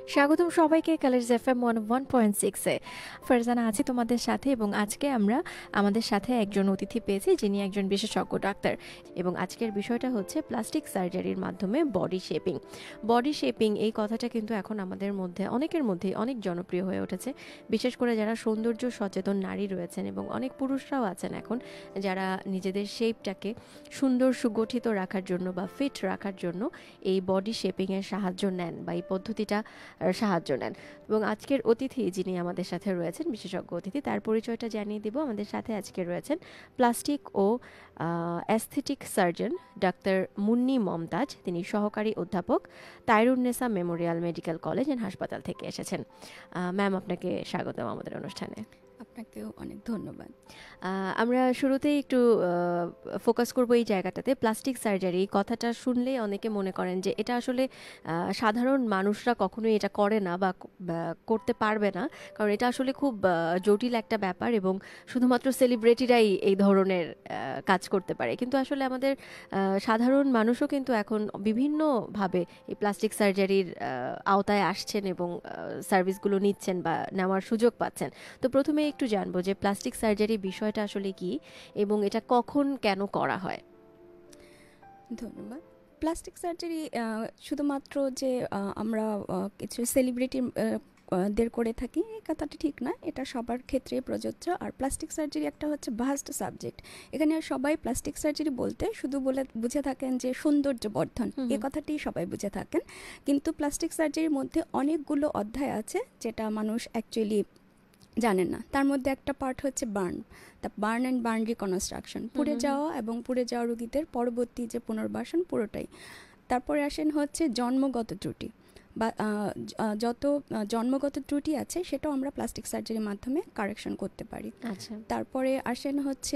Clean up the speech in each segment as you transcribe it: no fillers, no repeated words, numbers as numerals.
স্বাগতম সবাইকে colours FM 101.6 এ। ফারজানা আছি তোমাদের সাথে এবং আজকে আমরা আমাদের সাথে একজন অতিথি পেয়েছি যিনি একজন বিশেষজ্ঞ ডাক্তার এবং আজকের বিষয়টা হচ্ছে প্লাস্টিক সার্জারির মাধ্যমে বডি শেপিং। বডি শেপিং এই কথাটা কিন্তু এখন আমাদের মধ্যে অনেকের মধ্যেই অনেক জনপ্রিয় হয়ে উঠেছে, বিশেষ করে যারা সৌন্দর্য সচেতন নারী রয়েছেন এবং অনেক পুরুষরাও আছেন এখন যারা নিজেদের শেপটাকে সুন্দর সুগঠিত রাখার জন্য বা ফিট রাখার জন্য এই বডি শেপিংয়ের সাহায্য নেন বা এই পদ্ধতিটা সাহায্য নেন। এবং আজকের অতিথি যিনি আমাদের সাথে রয়েছেন বিশেষজ্ঞ অতিথি, তার পরিচয়টা জানিয়ে দিব। আমাদের সাথে আজকে রয়েছেন প্লাস্টিক ও অ্যাস্থেটিক সার্জন ডাক্তার মুন্নি মমতাজ। তিনি সহকারী অধ্যাপক Tairunnessa memorial medical college and হাসপাতাল থেকে এসেছেন। ম্যাম, আপনাকে স্বাগতম আমাদের অনুষ্ঠানে। আপনাকেও অনেক ধন্যবাদ। আমরা শুরুতেই একটু ফোকাস করব এই জায়গাটাতে। প্লাস্টিক সার্জারি কথাটা শুনলেই অনেকে মনে করেন যে এটা আসলে সাধারণ মানুষরা কখনোই এটা করে না বা করতে পারবে না, কারণ এটা আসলে খুব জটিল একটা ব্যাপার এবং শুধুমাত্র সেলিব্রিটিরাই এই ধরনের কাজ করতে পারে। কিন্তু আসলে আমাদের সাধারণ মানুষও কিন্তু এখন বিভিন্নভাবে এই প্লাস্টিক সার্জারির আওতায় আসছেন এবং সার্ভিসগুলো নিচ্ছেন বা নেওয়ার সুযোগ পাচ্ছেন। তো প্রথমে একটু জানবো যে প্লাস্টিক সার্জারি বিষয়টা আসলে কি এবং এটা কখন কেন করা হয়। ধন্যবাদ। প্লাস্টিক সার্জারি শুধুমাত্র যে আমরা কিছু সেলিব্রিটি দের করে থাকি এই কথাটা ঠিক না, এটা সবার ক্ষেত্রে প্রযোজ্য। আর প্লাস্টিক সার্জারি একটা হচ্ছে ভাস্ট সাবজেক্ট। এখানে সবাই প্লাস্টিক সার্জারি বলতে শুধু বুঝে থাকেন যে সৌন্দর্য বর্ধন, এই কথাটি সবাই বুঝে থাকেন, কিন্তু প্লাস্টিক সার্জারির মধ্যে অনেকগুলো অধ্যায় আছে যেটা মানুষ অ্যাকচুয়ালি জানেন না। তার মধ্যে একটা পার্ট হচ্ছে বার্ন অ্যান্ড বার্ন রিকনস্ট্রাকশন, পুড়ে যাওয়া এবং পুড়ে যাওয়া রোগীদের পরবর্তী যে পুনর্বাসন পুরোটাই। তারপরে আসেন হচ্ছে জন্মগত ত্রুটি বা যত জন্মগত ত্রুটি আছে সেটাও আমরা প্লাস্টিক সার্জারির মাধ্যমে কারেকশন করতে পারি। আচ্ছা। তারপরে আসেন হচ্ছে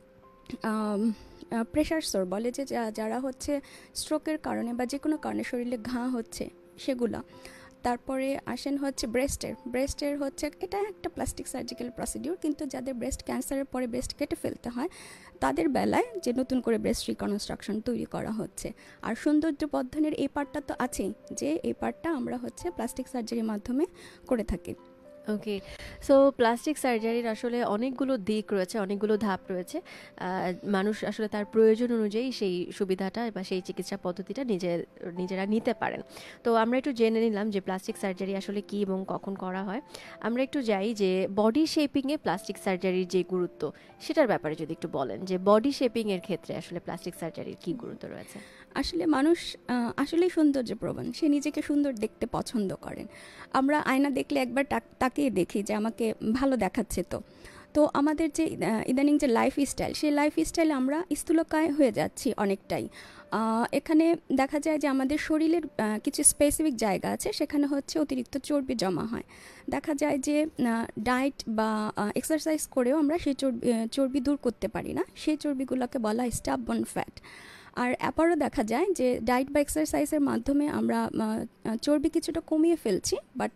প্রেশার সোর বলে যে যারা হচ্ছে স্ট্রোকের কারণে বা যে কোনো কারণে শরীরে ঘা হচ্ছে সেগুলো। তারপরে আসেন হচ্ছে ব্রেস্টের হচ্ছে এটা একটা প্লাস্টিক সার্জিক্যাল প্রসিডিউর, কিন্তু যাদের ব্রেস্ট ক্যান্সারের পরে ব্রেস্ট কেটে ফেলতে হয় তাদের বেলায় যে নতুন করে ব্রেস্ট রিকনস্ট্রাকশন তৈরি করা হচ্ছে। আর সৌন্দর্য বর্ধনের এই পার্টটা তো আছেই, যে এই পার্টটা আমরা হচ্ছে প্লাস্টিক সার্জারির মাধ্যমে করে থাকি। ওকে, সো প্লাস্টিক সার্জারির আসলে অনেকগুলো দিক রয়েছে, অনেকগুলো ধাপ রয়েছে। মানুষ আসলে তার প্রয়োজন অনুযায়ী সেই সুবিধাটা বা সেই চিকিৎসা পদ্ধতিটা নিজেরা নিতে পারেন। তো আমরা একটু জেনে নিলাম যে প্লাস্টিক সার্জারি আসলে কী এবং কখন করা হয়। আমরা একটু যাই যে বডি শেপিংয়ে প্লাস্টিক সার্জারির যে গুরুত্ব সেটার ব্যাপারে যদি একটু বলেন যে বডি শেপিংয়ের ক্ষেত্রে আসলে প্লাস্টিক সার্জারির কী গুরুত্ব রয়েছে। আসলে মানুষ আসলেই সৌন্দর্য প্রবণ, সে নিজেকে সুন্দর দেখতে পছন্দ করেন। আমরা আয়না দেখলে একবার তাকিয়ে দেখি যে আমাকে ভালো দেখাচ্ছে। তো আমাদের যে ইদানিং যে লাইফস্টাইল, সেই লাইফস্টাইলে আমরা স্থূলকায় হয়ে যাচ্ছি অনেকটাই। এখানে দেখা যায় যে আমাদের শরীরের কিছু স্পেসিফিক জায়গা আছে সেখানে হচ্ছে অতিরিক্ত চর্বি জমা হয়। দেখা যায় যে ডায়েট বা এক্সারসাইজ করেও আমরা সেই চর্বি দূর করতে পারি না, সেই চর্বিগুলোকে বলা হয় স্টাববর্ন ফ্যাট। আর আবারও দেখা যায় যে ডায়েট বা এক্সারসাইজের মাধ্যমে আমরা চর্বি কিছুটা কমিয়ে ফেলছি, বাট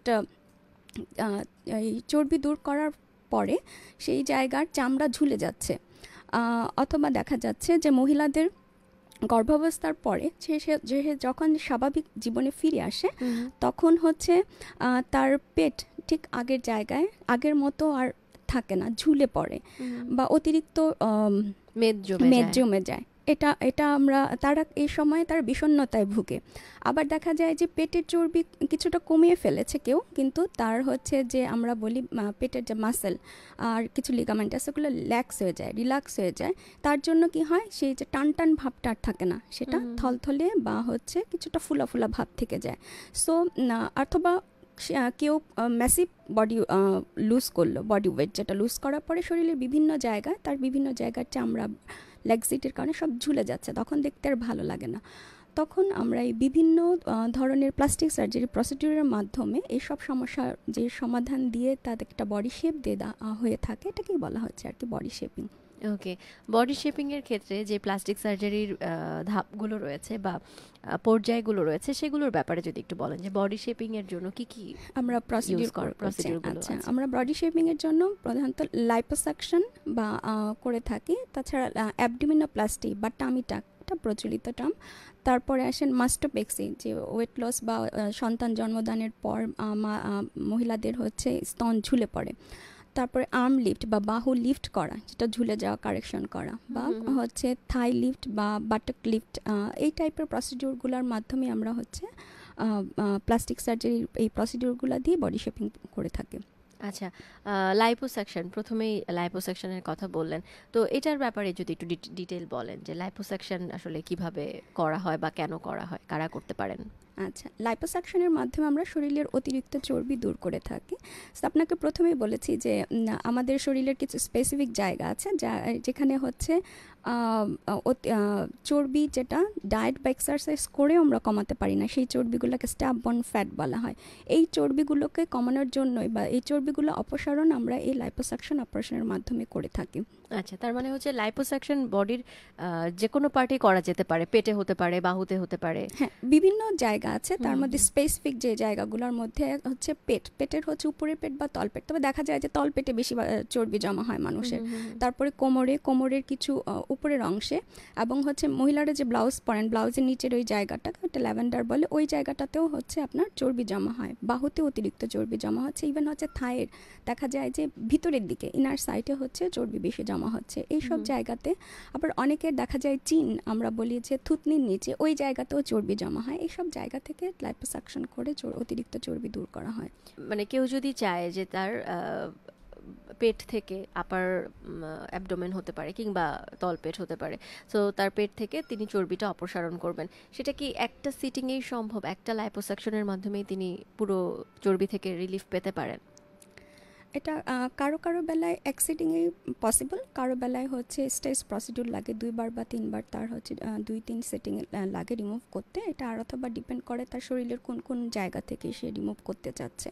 এই চর্বি দূর করার পরে সেই জায়গার চামড়া ঝুলে যাচ্ছে। অথবা দেখা যাচ্ছে যে মহিলাদের গর্ভাবস্থার পরে যে যখন স্বাভাবিক জীবনে ফিরে আসে তখন হচ্ছে তার পেট ঠিক আগের জায়গায় আগের মতো আর থাকে না, ঝুলে পড়ে বা অতিরিক্ত মেদ জমে যায়। এটা তারা এই সময় তার বিষণ্ণতায় ভুগে। আবার দেখা যায় যে পেটের চর্বি কিছুটা কমিয়ে ফেলেছে কেউ, কিন্তু তার হচ্ছে যে আমরা বলি পেটের যে মাসেল আর কিছু লিগামেন্ট আছে সেগুলো রিল্যাক্স হয়ে যায়। তার জন্য কি হয়, সেই যে টান ভাবটা থাকে না, সেটা থলথলে বা হচ্ছে কিছুটা ফুলা ফুলা ভাব থেকে যায়। সো অথবা কেউ ম্যাসিভ বডি লুজ করলো, বডি ওয়েট যেটা লুজ করার পরে শরীরের বিভিন্ন জায়গায় তার বিভিন্ন জায়গার চামড়া লেগসিটের কারণে সব ঝুলে যাচ্ছে, তখন দেখতে আর ভালো লাগে না। তখন আমরা এই বিভিন্ন ধরনের প্লাস্টিক সার্জারি প্রসিডিউরের মাধ্যমে এইসব সমস্যার যে সমাধান দিয়ে তাদের একটা বডি শেপ দিয়ে হয়ে থাকে, এটাকেই বলা হচ্ছে আর কি বডি শেপিং। ওকে, বডি শেপিংয়ের ক্ষেত্রে যে প্লাস্টিক সার্জারির ধাপগুলো রয়েছে বা পর্যায়গুলো রয়েছে সেগুলোর ব্যাপারে যদি একটু বলেন যে বডি শেপিংয়ের জন্য কি কি আমরা প্রসিডিউরগুলো। আচ্ছা, আমরা বডি শেপিংয়ের জন্য প্রধানত লাইপোসাকশন বা করে থাকি, তাছাড়া অ্যাবডোমিনোপ্লাস্টি বা টামি টাক এটা প্রচলিত টার্ম। তারপরে আসেন মাস্টোপেক্সি, যে ওয়েট লস বা সন্তান জন্মদানের পর মহিলাদের হচ্ছে স্তন ঝুলে পড়ে। তারপরে আর্ম লিফট বা বাহু লিফট করা, যেটা ঝুলে যাওয়া কারেকশন করা, বা হচ্ছে থাই লিফট বা বাটক লিফট, এই টাইপের প্রসিডিউরগুলোর মাধ্যমে আমরা হচ্ছে প্লাস্টিক সার্জারি এই প্রসিডিউরগুলো দিয়ে বডি শেপিং করে থাকি। আচ্ছা, লাইপোসাকশন, প্রথমেই লাইপোসাকশনের কথা বললেন, তো এটার ব্যাপারে যদি একটু ডিটেল বলেন যে লাইপোসাকশন আসলে কিভাবে করা হয় বা কেন করা হয়, কারা করতে পারেন? আচ্ছা, লাইপোসাকশনের মাধ্যমে আমরা শরীরের অতিরিক্ত চর্বি দূর করে থাকি। আপনাকে প্রথমেই বলেছি যে আমাদের শরীরের কিছু স্পেসিফিক জায়গা আছে যেখানে হচ্ছে চর্বি যেটা ডায়েট বা এক্সারসাইজ করে আমরা কমাতে পারি না, সেই চর্বিগুলোকে স্ট্যাববর্ন ফ্যাট বলা হয়। এই চর্বিগুলোকে কমানোর জন্যই বা এই চর্বিগুলো অপসারণ আমরা এই লাইপোসাকশন অপারেশনের মাধ্যমে করে থাকি। আচ্ছা, তার মানে হচ্ছে লাইপোসাকশন বডির যে কোনো পার্টি করা যেতে পারে, পেটে হতে পারে, বাহুতে হতে পারে। হ্যাঁ, বিভিন্ন জায়গা আছে, তার মধ্যে স্পেসিফিক যে জায়গাগুলোর মধ্যে হচ্ছে পেটের হচ্ছে উপরের পেট বা তলপেট, তবে দেখা যায় যে তলপেটে বেশি চর্বি জমা হয় মানুষের। তারপরে কোমরের কিছু উপরের অংশে, এবং হচ্ছে মহিলারা যে ব্লাউজ পরেন, ব্লাউজের নিচের ওই জায়গাটা, ওটা ল্যাভেন্ডার বলে, ওই জায়গাটাতেও হচ্ছে আপনার চর্বি জমা হয়। বাহুতে অতিরিক্ত চর্বি জমা হচ্ছে, ইভেন হচ্ছে থায়ের দেখা যায় যে ভিতরের দিকে ইনার সাইডে হচ্ছে চর্বি বেশি জমা হচ্ছে। এইসব জায়গাতে আবার অনেকের দেখা যায় চিন, আমরা বলি যে থুতনির নিচে, ওই জায়গাতেও চর্বি জমা হয়। এইসব জায়গা থেকে লাইপোসাকশন করে অতিরিক্ত চর্বি দূর করা হয়। মানে কেউ যদি চায় যে তার পেট থেকে আপার অ্যাবডোমেন হতে পারে কিংবা তলপেট হতে পারে, তো তার পেট থেকে তিনি চর্বিটা অপসারণ করবেন, সেটা কি একটা সিটিংয়েই সম্ভব? একটা লাইপোসাকশনের মাধ্যমেই তিনি পুরো চর্বি থেকে রিলিফ পেতে পারেন? এটা কারো বেলায় এক সিটিংয়েই পসিবল, কারো বেলায় হচ্ছে স্টেজ প্রসিডিউর লাগে 2বার বা 3বার, তার হচ্ছে 2-3 সিটিং লাগে রিমুভ করতে। এটা আর অথবা ডিপেন্ড করে তার শরীরের কোন কোন জায়গা থেকে সে রিমুভ করতে চাচ্ছে,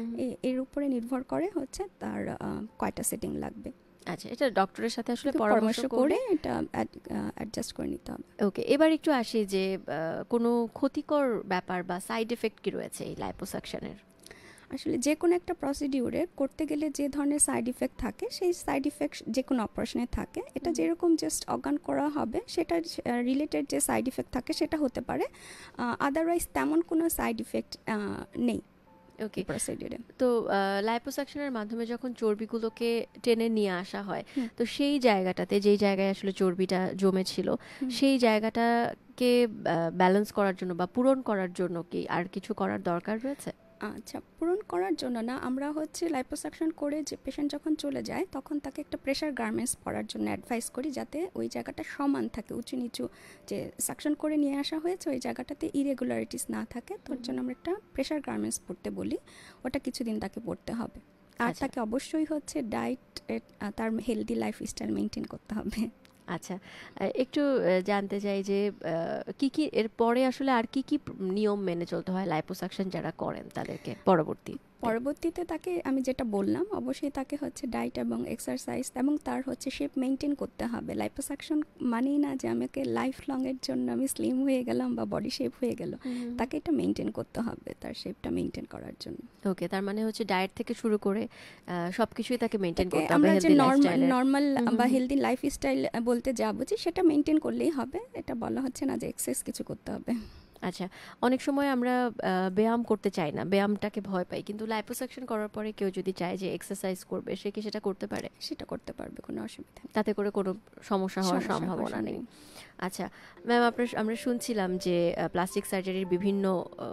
এর উপরে নির্ভর করে হচ্ছে তার কয়টা সিটিং লাগবে। আচ্ছা, এটা ডক্টরের সাথে আসলে পরামর্শ করে এটা অ্যাডজাস্ট করে নিতে হবে। ওকে, এবার একটু আসি যে কোনো ক্ষতিকর ব্যাপার বা সাইড এফেক্ট কি রয়েছে এই লাইপোসাকশনের? আসলে যে কোনো একটা প্রসিডিউরে করতে গেলে যে ধরনের সাইড ইফেক্ট থাকে, সেই সাইড ইফেক্ট যে কোনো অপারেশনে থাকে। এটা যেরকম জাস্ট অর্গান করা হবে, সেটা রিলেটেড যে সাইড ইফেক্ট থাকে সেটা হতে পারে, আদারওয়াইজ তেমন কোনো সাইড ইফেক্ট নেই। ওকে, প্রসিডিউরে তো লাইপোসাকশনের মাধ্যমে যখন চর্বিগুলোকে টেনে নিয়ে আসা হয়, তো সেই জায়গাটাতে, যেই জায়গায় আসলে চর্বিটা জমেছিল, সেই জায়গাটাকে ব্যালেন্স করার জন্য বা পূরণ করার জন্য কি আর কিছু করার দরকার রয়েছে? আচ্ছা, পূরণ করার জন্য না, আমরা হচ্ছে লাইপোসাকশন করে যে পেশেন্ট যখন চলে যায় তখন তাকে একটা প্রেশার গার্মেন্টস পরার জন্য অ্যাডভাইস করি, যাতে ওই জায়গাটা সমান থাকে, উঁচু নিচু যে সাকশন করে নিয়ে আসা হয়েছে ওই জায়গাটাতে ইরেগুলারিটিস না থাকে। তোর জন্য আমরা একটা প্রেশার গার্মেন্টস পরতে বলি, ওটা কিছুদিন তাকে পরতে হবে। আর তাকে অবশ্যই হচ্ছে ডায়েট, তার হেলদি লাইফস্টাইল মেনটেন করতে হবে। আচ্ছা, একটু জানতে চাই যে কি কি এর পরে আসলে আর কি কি নিয়ম মেনে চলতে হয় লাইপোসাকশন যারা করেন তাদেরকে? পরবর্তীতে তাকে আমি যেটা বললাম, অবশ্যই তাকে হচ্ছে ডায়েট এবং এক্সারসাইজ এবং তার হচ্ছে শেপ মেনটেন করতে হবে। লাইপোসাকশন মানেই না যে আমাকে লাইফ লং এর জন্য আমি স্লিম হয়ে গেলাম বা বডি শেপ হয়ে গেল, তাকে এটা মেনটেন করতে হবে, তার শেপটা মেনটেন করার জন্য। ওকে, তার মানে হচ্ছে ডায়েট থেকে শুরু করে সবকিছুই তাকে মেনটেন করতে হবে। আমরা যে নরমাল বা হেলদি লাইফস্টাইল বলতে যা বুঝি সেটা মেনটেন করলেই হবে, এটা বলা হচ্ছে না যে এক্সেস কিছু করতে হবে। আচ্ছা, অনেক সময় আমরা ব্যায়াম করতে চাই না, ব্যায়ামটাকে ভয় পাই, কিন্তু লাইপোসাকশন করার পরে কেউ যদি চায় যে এক্সারসাইজ করবে, সে কি সেটা করতে পারে? সেটা করতে পারবে, কোনো অসুবিধা নেই, তাতে করে কোনো সমস্যা হওয়ার সম্ভাবনা নেই। আচ্ছা ম্যাম, আমরা শুনছিলাম যে প্লাস্টিক সার্জারির বিভিন্ন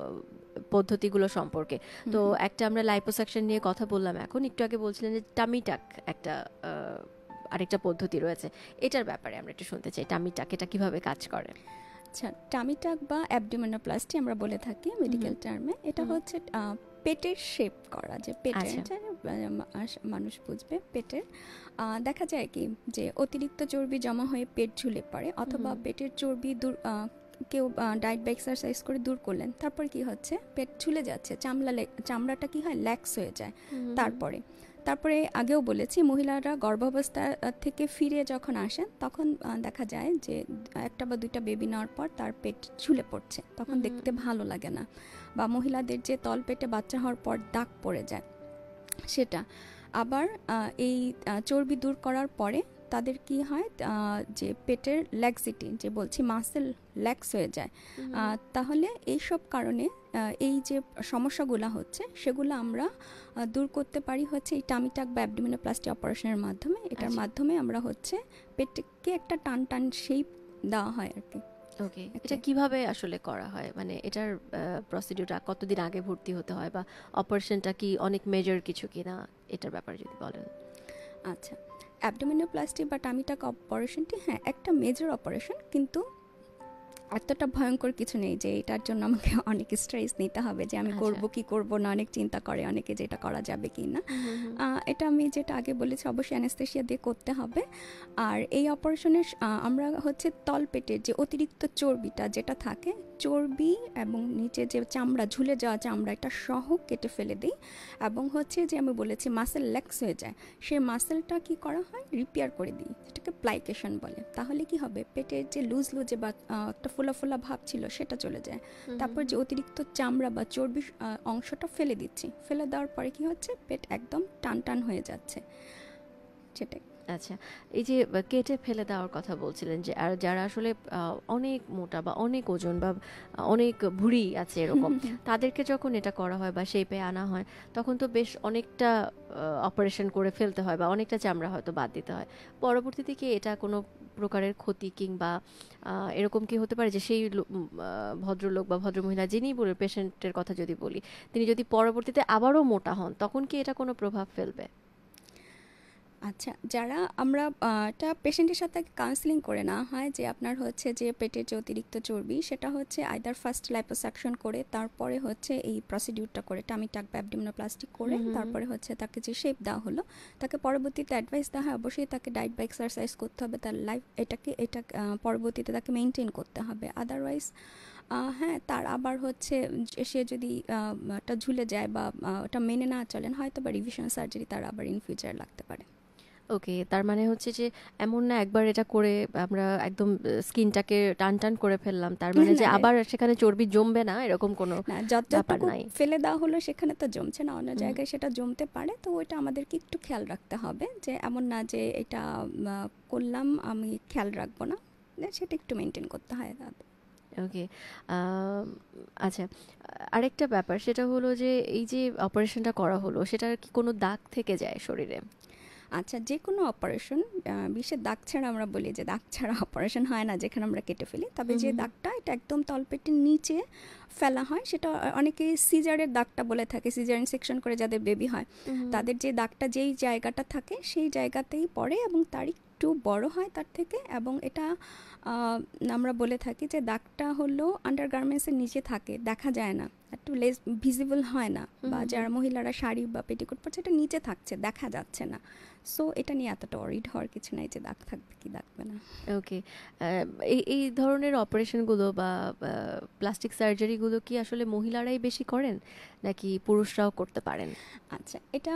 পদ্ধতিগুলো সম্পর্কে, তো একটা আমরা লাইপোসাকশন নিয়ে কথা বললাম, এখন একটু আগে বলছিলেন যে টামি টাক একটা আরেকটা পদ্ধতি রয়েছে, এটার ব্যাপারে আমরা একটু শুনতে চাই। টামি টাক এটা কিভাবে কাজ করে? আচ্ছা, টামি টাক বা অ্যাবডোমিনোপ্লাস্টি আমরা বলে থাকি মেডিকেল টার্মে। এটা হচ্ছে পেটের শেপ করা, যে পেটের মানুষ বুঝবে, পেটের দেখা যায় কি যে অতিরিক্ত চর্বি জমা হয়ে পেট ঝুলে পড়ে, অথবা পেটের চর্বি দূর কেউ ডায়েট বা এক্সারসাইজ করে দূর করলেন, তারপর কি হচ্ছে পেট ঝুলে যাচ্ছে, চামড়াটা কি হয়, ল্যাক্স হয়ে যায়। তারপরে আগেও বলেছি, মহিলারা গর্ভাবস্থা থেকে ফিরে যখন আসেন তখন দেখা যায় যে একটা বা দুইটা বেবি নেওয়ার পর তার পেট ঝুলে পড়ছে, তখন দেখতে ভালো লাগে না, বা মহিলাদের যে তল পেটে বাচ্চা হওয়ার পর দাগ পড়ে যায়, সেটা আবার এই চর্বি দূর করার পরে তাদের কি হয় যে পেটের ল্যাক্সিটি, যে বলছি মাসেল ল্যাক্স হয়ে যায়। তাহলে এইসব কারণে এই যে সমস্যাগুলো হচ্ছে সেগুলো আমরা দূর করতে পারি হচ্ছে এই টামি টাক বা অ্যাবডোমিনোপ্লাস্টি অপারেশনের মাধ্যমে। এটার মাধ্যমে আমরা হচ্ছে পেটকে একটা টান টান শেপ দেওয়া হয় আর কি। ওকে, এটা কিভাবে আসলে করা হয়, মানে এটার প্রসিডিউরটা কতদিন আগে ভর্তি হতে হয়, বা অপারেশনটা কি অনেক মেজর কিছু কিনা, এটার ব্যাপারে যদি বলেন। আচ্ছা, অ্যাবডোমিনোপ্লাস্টি বা টামি টাক অপারেশনটি হ্যাঁ একটা মেজর অপারেশন, কিন্তু এতটা ভয়ঙ্কর কিছু নেই যে এটার জন্য আমাকে অনেক স্ট্রেস নিতে হবে যে আমি করব কি করব না, অনেক চিন্তা করে অনেকে যে এটা করা যাবে কি না। এটা আমি যেটা আগে বলেছি অবশ্যই অ্যানেস্থেসিয়া দিয়ে করতে হবে। আর এই অপারেশনের আমরা হচ্ছে তলপেটের যে অতিরিক্ত চর্বিটা যেটা থাকে, চর্বি এবং নিচে যে চামড়া, ঝুলে যাওয়া চামড়া, এটা সহ কেটে ফেলে দিই। এবং হচ্ছে যে আমি বলেছি মাসেল ল্যাক্স হয়ে যায়, সেই মাসেলটা কি করা হয়, রিপেয়ার করে দিই, যেটাকে প্লাইকেশন বলে। তাহলে কি হবে, পেটের যে লুজ লুজে বা একটা ফোলা ফোলা ভাব ছিল সেটা চলে যায়। তারপর যে অতিরিক্ত চামড়া বা চর্বি অংশটা ফেলে দিচ্ছি, ফেলে দেওয়ার পরে কি হচ্ছে, পেট একদম টান টান হয়ে যাচ্ছে, সেটাই। আচ্ছা, এই যে কেটে ফেলে দেওয়ার কথা বলছিলেন, যে আর যারা আসলে অনেক মোটা বা অনেক ওজন বা অনেক ভুঁড়ি আছে এরকম তাদেরকে যখন এটা করা হয় বা শেপে আনা হয়, তখন তো বেশ অনেকটা অপারেশন করে ফেলতে হয় বা অনেকটা চামড়া হয়তো বাদ দিতে হয়। পরবর্তীতে কি এটা কোনো প্রকারের ক্ষতি কিংবা এরকম কি হতে পারে যে সেই ভদ্রলোক বা ভদ্রমহিলা, যিনি বলে পেশেন্টের কথা যদি বলি, তিনি যদি পরবর্তীতে আবারও মোটা হন, তখন কি এটা কোনো প্রভাব ফেলবে? আচ্ছা, যারা আমরা এটা পেশেন্টের সাথে কাউন্সিলিং করে নেওয়া হয় যে আপনার হচ্ছে যে পেটের যে অতিরিক্ত চর্বি সেটা হচ্ছে আইদার ফার্স্ট লাইপোসাকশন করে তারপরে হচ্ছে এই প্রসিডিউরটা করে টামি টাক বা অ্যাবডোমিনোপ্লাস্টি করে তারপরে হচ্ছে তাকে যে শেপ দেওয়া হলো, তাকে পরবর্তীতে অ্যাডভাইস দেওয়া হয় অবশ্যই তাকে ডায়েট বা এক্সারসাইজ করতে হবে, তার লাইফ এটা পরবর্তীতে তাকে মেনটেন করতে হবে। আদারওয়াইজ হ্যাঁ, তার আবার হচ্ছে সে যদি ওটা ঝুলে যায় বা ওটা মেনে না চলেন, হয়তো বা রিভিশন সার্জারি তার আবার ইন ফিউচার লাগতে পারে। ওকে, তার মানে হচ্ছে যে এমন না একবার এটা করে আমরা একদম স্কিনটাকে টান টান করে ফেললাম, তার মানে যে আবার সেখানে চর্বি জমবে না, এরকম কোনো ব্যাপার নাই। ফেলে দেওয়া হলো সেখানে তো জমছে না, অন্য জায়গায় সেটা জমতে পারে, তো ওইটা আমাদেরকে একটু খেয়াল রাখতে হবে যে এমন না যে এটা করলাম আমি খেয়াল রাখবো না, সেটা একটু মেনটেন করতে হয়। ওকে, আচ্ছা, আরেকটা ব্যাপার সেটা হলো যে এই যে অপারেশনটা করা হলো, সেটার কি কোনো দাগ থেকে যায় শরীরে? আচ্ছা, যে কোনো অপারেশন, বিশেষ দাগ ছাড়া, আমরা বলি যে দাগ ছাড়া অপারেশন হয় না যেখানে আমরা কেটে ফেলি, তবে যে দাগটা এটা একদম তলপেটের নিচে ফেলা হয়, সেটা অনেকে সিজারের দাগটা বলে থাকে, সিজারিন সেকশন করে যাদের বেবি হয় তাদের যে দাগটা যেই জায়গাটা থাকে সেই জায়গাতেই পড়ে এবং তার একটু বড় হয় তার থেকে, এবং এটা আমরা বলে থাকি যে দাগটা হলো আন্ডারগার্মেন্টসের নিচে থাকে, দেখা যায় না, একটু লেস ভিজিবল হয় না, বা যারা মহিলারা শাড়ি বা পেটিকোট পরছে এটা নিচে থাকছে, দেখা যাচ্ছে না। সো এটা নিয়ে এতটা অরিড হওয়ার কিছু নাই যে দাগ থাকবে কি থাকবে না। ওকে, এই ধরনের অপারেশনগুলো বা প্লাস্টিক সার্জারিগুলো কি আসলে মহিলারাই বেশি করেন নাকি পুরুষরাও করতে পারেন? আচ্ছা, এটা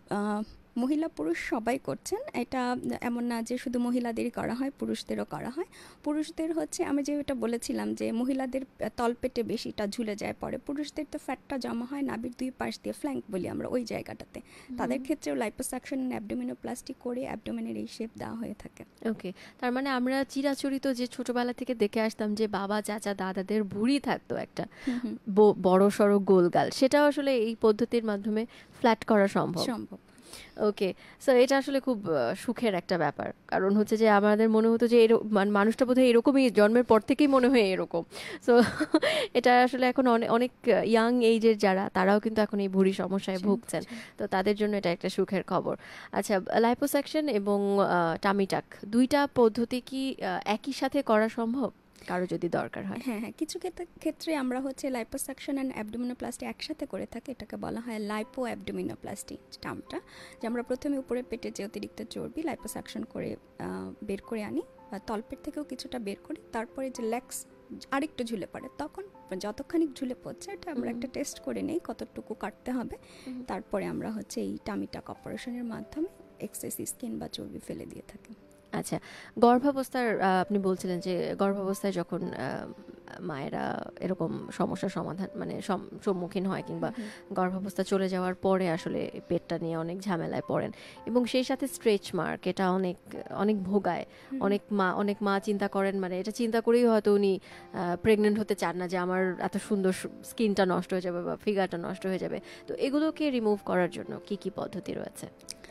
মহিলা পুরুষ সবাই করছেন, এটা এমন না যে শুধু মহিলাদেরই করা হয়, পুরুষদেরও করা হয়। পুরুষদের হচ্ছে আমি যেটা বলেছিলাম যে মহিলাদের তলপেটে বেশিটা ঝুলে যায়, পরে পুরুষদের তো ফ্যাটটা জমা হয় নাভির দুই পাশ দিয়ে, ফ্ল্যাঙ্ক বলি আমরা ওই জায়গাটাতে, তাদের ক্ষেত্রেও লাইপোসাকশন অ্যাবডোমিনোপ্লাস্টি করে অ্যাবডোমেনের এই শেপ দেওয়া হয়ে থাকে। ওকে, তার মানে আমরা চিরাচরিত যে ছোটবেলা থেকে দেখে আসতাম যে বাবা চাচা দাদাদের ভুঁড়ি থাকতো একটা বড় সড়ো গোলগাল, সেটাও আসলে এই পদ্ধতির মাধ্যমে ফ্ল্যাট করা সম্ভব। ওকে, সো এটা আসলে খুব সুখের একটা ব্যাপার, কারণ হচ্ছে যে আমাদের মনে হতো যে মানুষটা বোধহয় এরকমই জন্মের পর থেকেই মনে হয় এরকম। সো এটা আসলে এখন অনেক ইয়াং এইজের যারা, তারাও কিন্তু এখন এই ভুঁড়ি সমস্যায় ভুগছেন, তো তাদের জন্য এটা একটা সুখের খবর। আচ্ছা, লাইপোসাকশন এবং টামি টাক দুইটা পদ্ধতি কি একই সাথে করা সম্ভব কারো যদি দরকার হয়? হ্যাঁ, কিছু ক্ষেত্রে আমরা হচ্ছে লাইপোসাকশন অ্যান্ড অ্যাবডোমিনোপ্লাস্টি একসাথে করে থাকি, এটাকে বলা হয় লাইপো অ্যাবডোমিনোপ্লাস্টি টার্মটা, যে আমরা প্রথমে উপরের পেটে যে অতিরিক্ত চর্বি লাইপোসাকশন করে বের করে আনি, বা তলপেট থেকেও কিছুটা বের করি, তারপরে যে লেগস আরেকটু ঝুলে পড়ে, তখন যতখানি ঝুলে পড়ছে এটা আমরা একটা টেস্ট করে নেই কতটুকু কাটতে হবে, তারপরে আমরা হচ্ছে এই টামি টাক অপারেশনের মাধ্যমে এক্সেস স্কিন বা চর্বি ফেলে দিয়ে থাকি। আচ্ছা, গর্ভাবস্থার আপনি বলছিলেন যে গর্ভাবস্থায় যখন মায়েরা এরকম সমস্যার সমাধান মানে সম্মুখীন হয়, কিংবা গর্ভাবস্থা চলে যাওয়ার পরে আসলে পেটটা নিয়ে অনেক ঝামেলায় পড়েন, এবং সেই সাথে স্ট্রেচ মার্ক, এটা অনেক অনেক ভোগায়। অনেক মা চিন্তা করেন, মানে এটা চিন্তা করেই হয়তো উনি প্রেগনেন্ট হতে চান না যে আমার এত সুন্দর স্কিনটা নষ্ট হয়ে যাবে বা ফিগারটা নষ্ট হয়ে যাবে। তো এগুলোকে রিমুভ করার জন্য কি কি পদ্ধতি রয়েছে?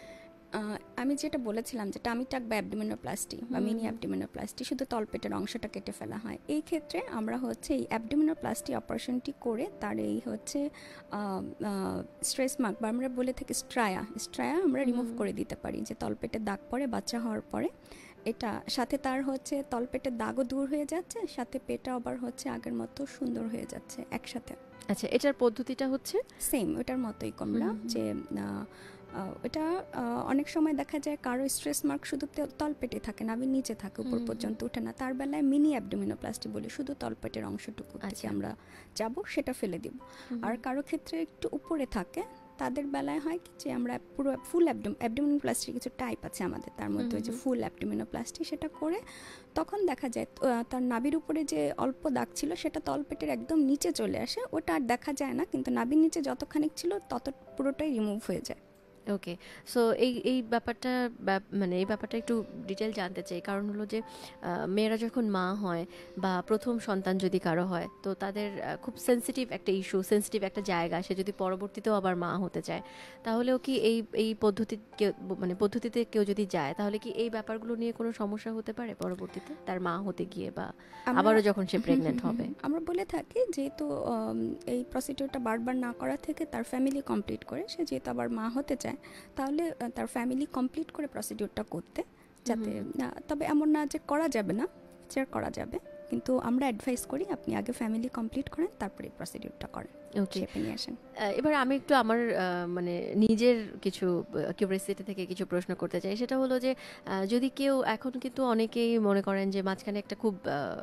আমি যেটা বলেছিলাম যে টামি টাক বা অ্যাবডোমিনোপ্লাস্টি বা মিনি অ্যাবডোমিনোপ্লাস্টি, শুধু তলপেটের অংশটা কেটে ফেলা হয়। এই ক্ষেত্রে আমরা হচ্ছে এই অ্যাবডোমিনোপ্লাস্টি অপারেশনটি করে তার এই হচ্ছে স্ট্রেস মার্ক বা আমরা বলে থাকি স্ট্রায়া আমরা রিমুভ করে দিতে পারি, যে তলপেটে দাগ পড়ে বাচ্চা হওয়ার পরে। এটা সাথে তার হচ্ছে তলপেটের দাগও দূর হয়ে যাচ্ছে, সাথে পেটটা আবার হচ্ছে আগের মতো সুন্দর হয়ে যাচ্ছে একসাথে। আচ্ছা, এটার পদ্ধতিটা হচ্ছে সেম ওটার মতোই কমলা, যে এটা অনেক সময় দেখা যায় কারো স্ট্রেস মার্ক শুধু তলপেটে থাকে, নাভির নিচে থাকে, উপর পর্যন্ত ওঠে না, তার বেলায় মিনি অ্যাবডোমিনোপ্লাস্টি বলি, শুধু তলপেটের অংশটুকু থেকে আমরা যাব সেটা ফেলে দিব। আর কারো ক্ষেত্রে একটু উপরে থাকে, তাদের বেলায় হয় কি যে আমরা পুরো ফুল অ্যাবডোমিনোপ্লাস্টির কিছু টাইপ আছে আমাদের, তার মধ্যে যে ফুল অ্যাবডোমিনোপ্লাস্টি সেটা করে তখন দেখা যায় তার নাভির উপরে যে অল্প দাগ ছিল সেটা তলপেটের একদম নিচে চলে আসে, ওটা আর দেখা যায় না, কিন্তু নাভির নিচে যতখানি ছিল তত পুরোটাই রিমুভ হয়ে যায়। ওকে, সো এই ব্যাপারটা মানে এই ব্যাপারটা একটু ডিটেল জানতে চাই, কারণ হলো যে মেয়েরা যখন মা হয় বা প্রথম সন্তান যদি কারো হয়, তো তাদের খুব সেন্সিটিভ একটা ইস্যু, সেন্সিটিভ একটা জায়গা, সে যদি পরবর্তীতেও আবার মা হতে চায়, তাহলেও কি এই পদ্ধতিতে কেউ যদি যায়, তাহলে কি এই ব্যাপারগুলো নিয়ে কোনো সমস্যা হতে পারে পরবর্তীতে তার মা হতে গিয়ে বা আবারও যখন সে প্রেগনেন্ট হবে? আমরা বলে থাকি যেহেতু এই প্রসিডিউরটা বারবার না করা থেকে তার ফ্যামিলি কমপ্লিট করে, সে যেহেতু আবার মা হতে চায়, তাহলে তার ফ্যামিলি কমপ্লিট করে প্রসিডিউরটা করতে, যাতে তবে এমন না যে করা যাবে না, করা যাবে, কিন্তু আমরা অ্যাডভাইস করি আপনি আগে ফ্যামিলি কমপ্লিট করেন, তারপরে প্রসিডিউরটা করেন। ওকে, এবার আমি একটু আমার মানে নিজের কিছু কিউরিওসিটি থেকে কিছু প্রশ্ন করতে চাই। সেটা হলো যে যদি কেউ, এখন কিন্তু অনেকেই মনে করেন যে মাঝখানে একটা খুব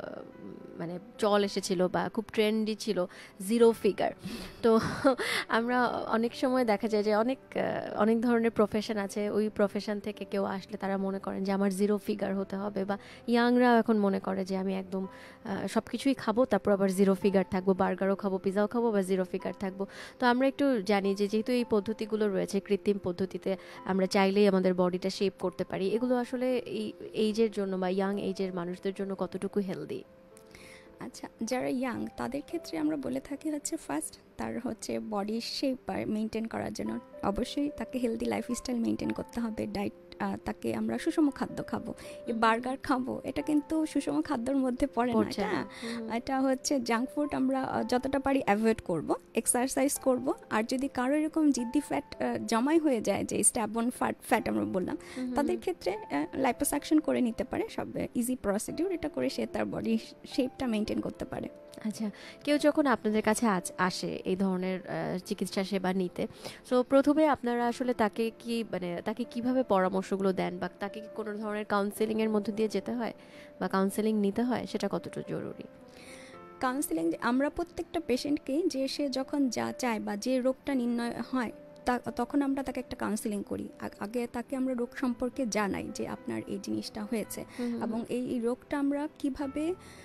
মানে চল এসেছিল বা খুব ট্রেন্ডি ছিল জিরো ফিগার। তো আমরা অনেক সময় দেখা যায় যে অনেক ধরনের প্রফেশন আছে, ওই প্রফেশন থেকে কেউ আসলে তারা মনে করেন যে আমার জিরো ফিগার হতে হবে, বা ইয়াংরা এখন মনে করে যে আমি একদম সব কিছুই খাবো, তারপর আবার জিরো ফিগার থাকবো, বার্গারও খাবো, পিজাও খাবো, বা জিরো ফিগার থাকবো। তো আমরা একটু জানি যে যেহেতু এই পদ্ধতিগুলো রয়েছে, কৃত্রিম পদ্ধতিতে আমরা চাইলেই আমাদের বডিটা শেপ করতে পারি, এগুলো আসলে এই এইজের জন্য বা ইয়াং এইজের মানুষদের জন্য কতটুকু হেলদি? আচ্ছা, যারা ইয়াং তাদের ক্ষেত্রে আমরা বলে থাকি হচ্ছে ফার্স্ট তার হচ্ছে বডি শেপ মেনটেন করার জন্য অবশ্যই তাকে হেলদি লাইফস্টাইল মেনটেন করতে হবে। ডায়েট, তাকে আমরা সুষম খাদ্য খাবো, এই বার্গার খাবো, এটা কিন্তু সুষম খাদ্যের মধ্যে পড়ে না, এটা হচ্ছে জাঙ্ক ফুড আমরা যতটা পারি অ্যাভয়েড করব, এক্সারসাইজ করব। আর যদি কারো এরকম জিদ্দি ফ্যাট জমাই হয়ে যায়, যে স্ট্যাবন ফ্যাট আমরা বললাম, তাদের ক্ষেত্রে লাইপোসাকশন করে নিতে পারে, সব ইজি প্রসিডিউর, এটা করে সে তার বডি শেপটা মেনটেন করতে পারে। আচ্ছা, কেউ যখন আপনাদের কাছে আসে এই ধরনের চিকিৎসা সেবা নিতে, তো প্রথমে আপনারা আসলে তাকে কিভাবে পরামর্শগুলো দেন, বা তাকে কি কোনো ধরনের কাউন্সেলিংয়ের মধ্যে দিয়ে যেতে হয় বা কাউন্সেলিং নিতে হয়, সেটা কতটা জরুরি? কাউন্সেলিং আমরা প্রত্যেকটা পেশেন্টকেই, যে সে যখন যা চায় বা যে রোগটা নির্ণয় হয়, তখন আমরা তাকে একটা কাউন্সেলিং করি। আগে তাকে আমরা রোগ সম্পর্কে জানাই যে আপনার এই জিনিসটা হয়েছে, এবং এই রোগটা আমরা কিভাবে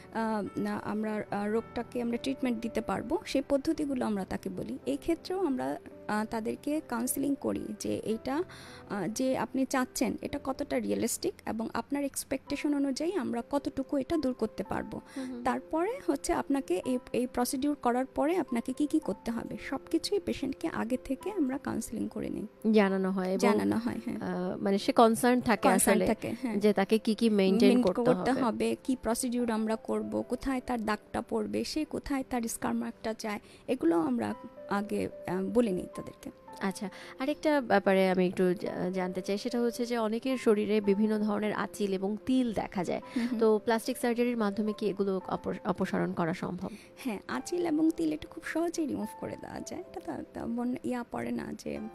আমরা রোগটাকে আমরা ট্রিটমেন্ট দিতে পারবো, সেই পদ্ধতিগুলো আমরা তাকে বলি। এই ক্ষেত্রেও আমরা তাদেরকে কাউন্সেলিং করি যে এইটা যে আপনি চাচ্ছেন এটা কতটা রিয়েলিস্টিক, এবং আপনার এক্সপেকটেশন অনুযায়ী আমরা কতটুকু এটা দূর করতে পারবো। তারপরে হচ্ছে আপনাকে এই প্রসিডিউর করার পরে আপনাকে কি কি করতে হবে, সব কিছুই পেশেন্টকে আগে থেকে আমরা কাউন্সেলিং করে নিই, জানানো হয়। হ্যাঁ, মানে সে কনসার্ন থাকে আসলে যে তাকে কি কি মেইনটেইন করতে হবে, কি প্রসিডিউর আমরা করব, কোথায় তার দাগটা পড়বে, সে কোথায় তার স্কার মার্কটা চায়, এগুলো আমরা আগে বলে নিই তাদেরকে। আচ্ছা, আরেকটা ব্যাপারে আমি একটু জানতে চাই, সেটা হচ্ছে যে অনেকের শরীরে বিভিন্ন ধরনের আঁচিল এবং তিল দেখা যায়, তো প্লাস্টিক সার্জারির মাধ্যমে কি এগুলো অপসারণ করা সম্ভব? হ্যাঁ, আঁচিল এবং তিল এটা খুব সহজেই রিমুভ করে দেওয়া যায়, এটা তেমন পড়ে না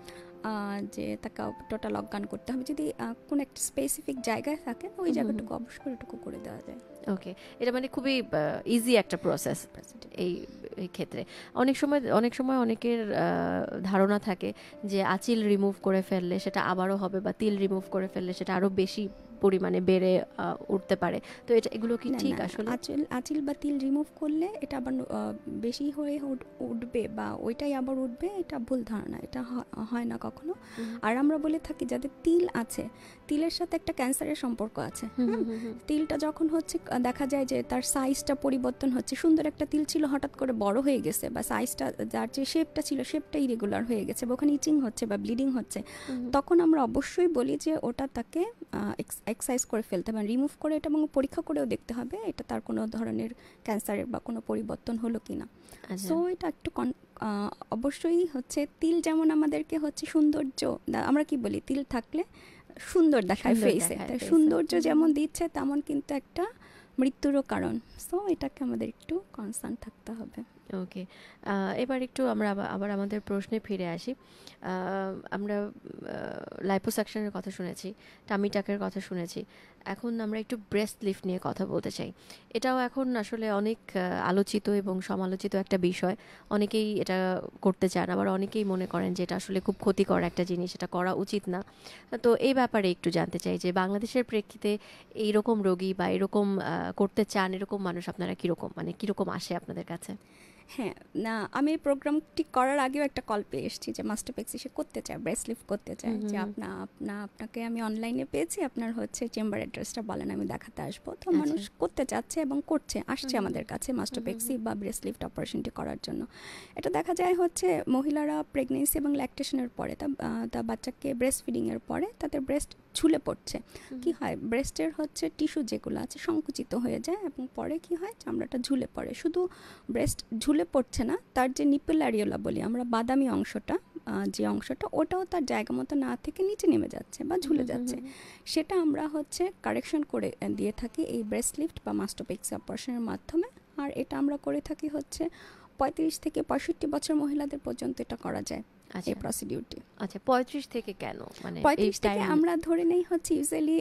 যে তাকে টোটাল অজ্ঞান করতে হবে। যদি কোনো একটা স্পেসিফিক জায়গায় থাকে, ওই জায়গাটুকু অবশ্যই এটুকু করে দেওয়া যায়। ওকে, এটা মানে খুবই ইজি একটা প্রসেস এই ক্ষেত্রে। অনেক সময় অনেকের ধারণা থাকে যে আঁচিল রিমুভ করে ফেললে সেটা আবারও হবে, বা তিল রিমুভ করে ফেললে সেটা আরও বেশি পরিমাণে বেড়ে উঠতে পারে। তো এগুলো কি ঠিক আসলে? আঁচিল বা তিল রিমুভ করলে এটা আবার বেশি হয়ে উঠবে বা ওইটাই আবার উঠবে, এটা ভুল ধারণা, এটা হয় না কখনো। আর আমরা বলে থাকি যাদের তিল আছে, তিলের সাথে একটা ক্যান্সারের সম্পর্ক আছে। তিলটা যখন হচ্ছে দেখা যায় যে তার সাইজটা পরিবর্তন হচ্ছে, সুন্দর একটা তিল ছিল হঠাৎ করে বড় হয়ে গেছে, বা সাইজটা যার যে শেপটা ছিল শেপটা ইরেগুলার হয়ে গেছে, বা ওখানে ইচিং হচ্ছে বা ব্লিডিং হচ্ছে, তখন আমরা অবশ্যই বলি যে ওটা তাকে এক্সারসাইজ করে ফেলতে হবে, রিমুভ করে এটা, এবং পরীক্ষা করেও দেখতে হবে এটা তার কোনো ধরনের ক্যান্সারের বা কোনো পরিবর্তন হলো কিনা। সো এটা একটু অবশ্যই হচ্ছে তিল যেমন আমাদেরকে হচ্ছে সৌন্দর্য, আমরা কি বলি তিল থাকলে সুন্দর দেখায় ফেসে, সৌন্দর্য যেমন দিচ্ছে তেমন কিন্তু একটা মৃত্যুরও কারণ। সো এটাকে আমাদের একটু কনসার্ন থাকতে হবে। ওকে, এবার একটু আমরা আবার আমাদের প্রশ্নে ফিরে আসি। আমরা লাইপোসাকশনের কথা শুনেছি, টামি টাকের কথা শুনেছি, এখন আমরা একটু ব্রেস্ট লিফট নিয়ে কথা বলতে চাই। এটাও এখন আসলে অনেক আলোচিত এবং সমালোচিত একটা বিষয়। অনেকেই এটা করতে চান, আবার অনেকেই মনে করেন যে এটা আসলে খুব ক্ষতিকর একটা জিনিস, এটা করা উচিত না। তো এই ব্যাপারে একটু জানতে চাই যে বাংলাদেশের প্রেক্ষিতে এইরকম রোগী বা এরকম করতে চান এরকম মানুষ আপনারা কীরকম আসে আপনাদের কাছে? হ্যাঁ, না আমি এই প্রোগ্রামটি করার আগেও একটা কল পেয়ে এসেছি যে মাস্টারপেক্স সে করতে চায়, ব্রেস্ট লিফট করতে চায়, যে আপনাকে আমি অনলাইনে পেয়েছি, আপনার হচ্ছে চেম্বার অ্যাড্রেসটা বলেন, আমি দেখাতে আসবো। তো মানুষ করতে চাচ্ছে এবং আসছে আমাদের কাছে মাস্টারপেক্সি বা ব্রেস্ট লিফট অপারেশনটি করার জন্য। এটা দেখা যায় হচ্ছে মহিলারা প্রেগনেন্সি এবং ল্যাকটেশনের পরে, তা বাচ্চাকে ব্রেস্ট ফিডিংয়ের পরে তাদের ব্রেস্ট ঝুলে পড়ছে। কি হয়, ব্রেস্টের হচ্ছে টিস্যু যেগুলো আছে সংকুচিত হয়ে যায় এবং পরে কি হয়, চামড়াটা ঝুলে পড়ে। শুধু ব্রেস্ট ঝুলে পড়ছে না, তার যে নিপল অ্যারিওলা বলি আমরা, বাদামি অংশটা, যে অংশটা ওটাও তার জায়গা মতো না থেকে নিচে নেমে যাচ্ছে বা ঝুলে যাচ্ছে, সেটা আমরা হচ্ছে কারেকশন করে দিয়ে থাকি এই ব্রেস্ট লিফট বা মাস্টারপেক্সি অপারেশনের মাধ্যমে। আর এটা আমরা করে থাকি হচ্ছে 35 থেকে 65 বছর মহিলাদের পর্যন্ত এটা করা যায় এই প্রসিডিউরটি। আচ্ছা, 35 থেকে কেন? 35 থেকে আমরা ধরে নেই হচ্ছে ইউজুয়ালি,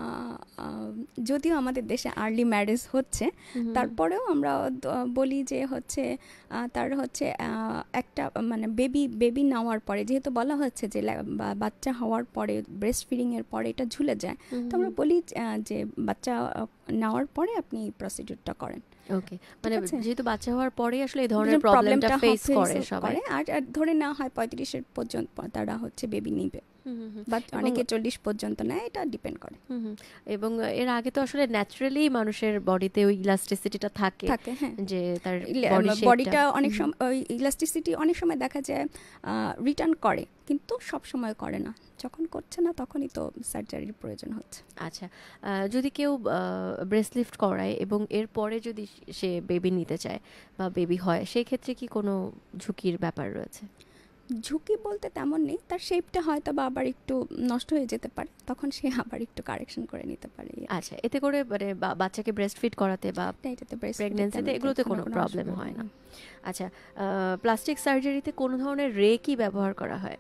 যদিও আমাদের দেশে আর্লি ম্যারেজ হচ্ছে, তারপরেও আমরা বলি যে হচ্ছে তার হচ্ছে একটা বেবি নেওয়ার পরে, যেহেতু বলা হচ্ছে যে বাচ্চা হওয়ার পরে ব্রেস্ট ফিডিংয়ের পরে এটা ঝুলে যায়, তো আমরা বলি যে বাচ্চা নেওয়ার পরে আপনি এই প্রসিডিউরটা করেন। ওকে, যেহেতু বাচ্চা হওয়ার পরে আসলে এই ধরনের প্রবলেমটা ফেস করে সবাই, আর ধরে নেওয়া হয় 35 পর্যন্ত তারা হচ্ছে বেবি নিবে, বা অনেকে 40 পর্যন্ত নেয়, এটা ডিপেন্ড করে। এবং এর আগে তো আসলে ন্যাচারালি মানুষের বডিতে ওই ইলাস্টিসিটিটা থাকে, যে তার বডিটা অনেক সময় ওই ইলাস্টিসিটি অনেক সময় দেখা যায় রিটার্ন করে, কিন্তু সব সময় করে না। যখন করছে না তখনই তো সার্জারির প্রয়োজন হচ্ছে। আচ্ছা, যদি কেউ ব্রেস্ট লিফট করায় এবং এরপরে যদি সে বেবি নিতে চায় বা বেবি হয়, সেই ক্ষেত্রে কি কোনো ঝুঁকির ব্যাপার রয়েছে? ঝুঁকি বলতে তেমন নেই, তার শেপটা হয়তো বা আবার একটু নষ্ট হয়ে যেতে পারে, তখন সে আবার একটু কারেকশন করে নিতে পারে। আচ্ছা, এতে করে বাচ্চাকে ব্রেস্ট ফিড করাতে বা প্রেগন্যান্সিতে এগুলোতে কোনো প্রবলেম হয় না। আচ্ছা, প্লাস্টিক সার্জারিতে কোনো ধরনের রে কি ব্যবহার করা হয়?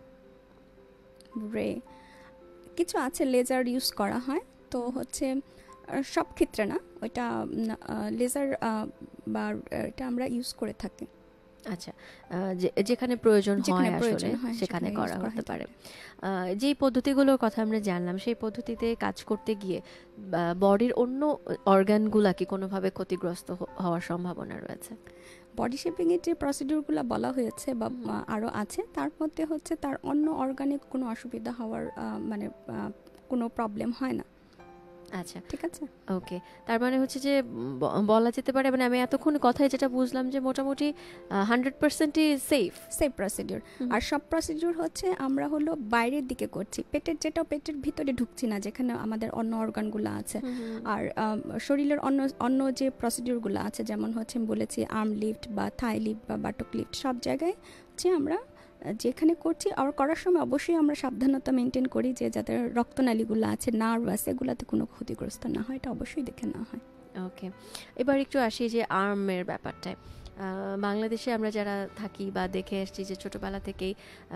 রে কিছু আছে, লেজার ইউজ করা হয়, তো হচ্ছে সব ক্ষেত্রে না, ওইটা লেজার বা এটা আমরা ইউজ করে থাকি। আচ্ছা, যেখানে প্রয়োজন হয় আসলে সেখানে করা হতে পারে। যেই পদ্ধতিগুলোর কথা আমরা জানলাম, সেই পদ্ধতিতে কাজ করতে গিয়ে বডির অন্য অর্গানগুলা কি কোনোভাবে ক্ষতিগ্রস্ত হওয়ার সম্ভাবনা রয়েছে? বডি শেপিংয়ের যে প্রসিডিউরগুলো বলা হয়েছে বা আরও আছে, তার মধ্যে হচ্ছে তার অন্য অর্গানে কোনো অসুবিধা হওয়ার কোনো প্রবলেম হয় না। আচ্ছা, ঠিক আছে, ওকে। তার মানে হচ্ছে যে বলা যেতে পারে, আমি এতক্ষণ কথায় যেটা বুঝলাম যে মোটামুটি 100%ই সেফ প্রসিডিউর। আর সব প্রসিডিউর হচ্ছে আমরা হলো বাইরের দিকে করছি, পেটের ভিতরে ঢুকছি না, যেখানে আমাদের অন্য অর্গানগুলো আছে। আর শরীরের অন্য যে প্রসিডিউরগুলো আছে, যেমন হচ্ছে বলেছি আর্ম লিফট বা থাই লিফট বা বাটক লিফট, সব জায়গায় যে আমরা যেখানে করছি, আর করার সময় অবশ্যই আমরা সাবধানতা মেনটেন করি যে যাদের রক্তনালীগুলো আছে, নার্ভ আছে, এগুলাতে কোনো ক্ষতিগ্রস্ত না হয়, এটা অবশ্যই দেখে নেওয়া হয়। ওকে, এবার একটু আসি যে আর্মের ব্যাপারটায়। বাংলাদেশে আমরা যারা থাকি বা দেখে আসছি যে ছোটবেলা থেকেই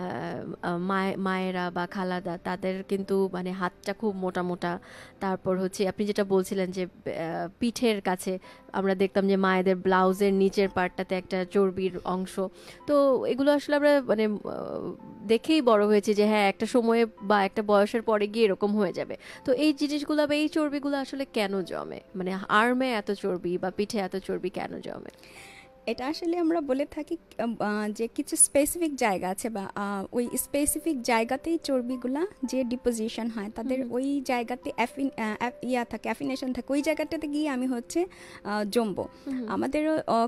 মায়েরা বা খালাদা, তাদের কিন্তু হাতটা খুব মোটা মোটা, তারপর হচ্ছে আপনি যেটা বলছিলেন যে পিঠের কাছে আমরা দেখতাম যে মায়েদের ব্লাউজের নিচের পার্টটাতে একটা চর্বির অংশ। তো এগুলো আসলে আমরা দেখেই বড় হয়েছি যে হ্যাঁ একটা সময়ে বা একটা বয়সের পরে গিয়ে এরকম হয়ে যাবে। তো এই জিনিসগুলো বা এই চর্বিগুলো আসলে কেন জমে, মানে আর্মে এত চর্বি বা পিঠে এত চর্বি কেন জমে? এটা আসলে আমরা বলে থাকি যে কিছু স্পেসিফিক জায়গা আছে বা ওই স্পেসিফিক জায়গাতেই চর্বিগুলা যে ডিপোজিশন হয় তাদের ওই জায়গাতে থাকে, অ্যাফিনেশন থাকে, ওই জায়গাটাতে গিয়ে আমি হচ্ছে জমবো। আমাদের